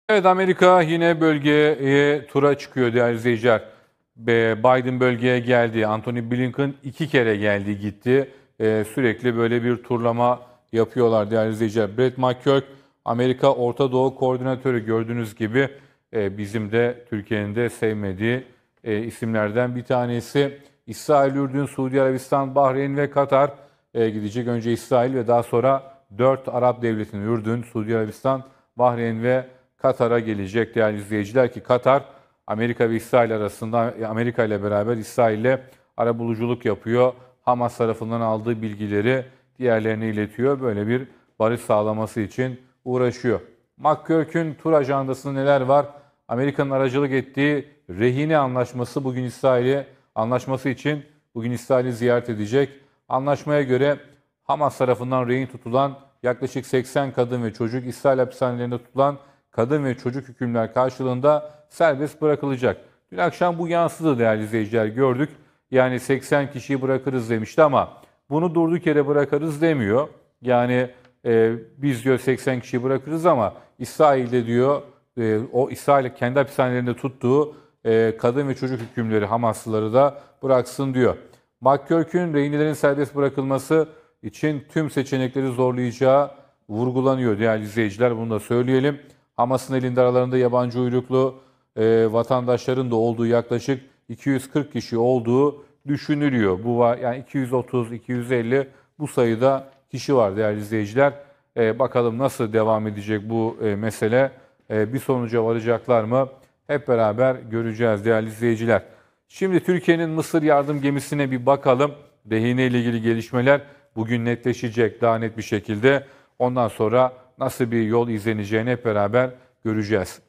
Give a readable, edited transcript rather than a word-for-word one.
Evet, Amerika yine bölgeye tura çıkıyor değerli izleyiciler. Biden bölgeye geldi. Antony Blinken 2 kere geldi gitti. Sürekli böyle bir turlama yapıyorlar değerli izleyiciler. Brett McCurk, Amerika Orta Doğu Koordinatörü, gördüğünüz gibi bizim de Türkiye'nin de sevmediği isimlerden bir tanesi. İsrail, Ürdün, Suudi Arabistan, Bahreyn ve Katar gidecek. Önce İsrail ve daha sonra 4 Arap devletinin Ürdün, Suudi Arabistan, Bahreyn ve Katar'a gelecek değerli izleyiciler, ki Katar Amerika ve İsrail arasında, Amerika ile beraber İsrail'le arabuluculuk yapıyor. Hamas tarafından aldığı bilgileri diğerlerine iletiyor. Böyle bir barış sağlaması için uğraşıyor. McCurk'ün tur ajandasında neler var? Amerika'nın aracılık ettiği rehine anlaşması için bugün İsrail'i ziyaret edecek. Anlaşmaya göre Hamas tarafından rehin tutulan yaklaşık 80 kadın ve çocuk, İsrail hapishanelerinde tutulan kadın ve çocuk hükümler karşılığında serbest bırakılacak. Dün akşam bu yansıdı değerli izleyiciler, gördük. Yani 80 kişiyi bırakırız demişti ama bunu durduk yere bırakırız demiyor. Yani biz diyor 80 kişiyi bırakırız ama İsrail'de diyor o İsrail kendi hapishanelerinde tuttuğu kadın ve çocuk hükümleri, Hamaslıları da bıraksın diyor. McCurk'ün rehinelerin serbest bırakılması için tüm seçenekleri zorlayacağı vurgulanıyor değerli izleyiciler, bunu da söyleyelim. Hamas'ın elinde aralarında yabancı uyruklu vatandaşların da olduğu yaklaşık 240 kişi olduğu düşünülüyor. Bu var yani 230-250 bu sayıda kişi var değerli izleyiciler. Bakalım nasıl devam edecek bu mesele, bir sonuca varacaklar mı? Hep beraber göreceğiz değerli izleyiciler. Şimdi Türkiye'nin Mısır yardım gemisine bir bakalım. Rehine ile ilgili gelişmeler bugün netleşecek daha net bir şekilde. Ondan sonra nasıl bir yol izleneceğini hep beraber göreceğiz.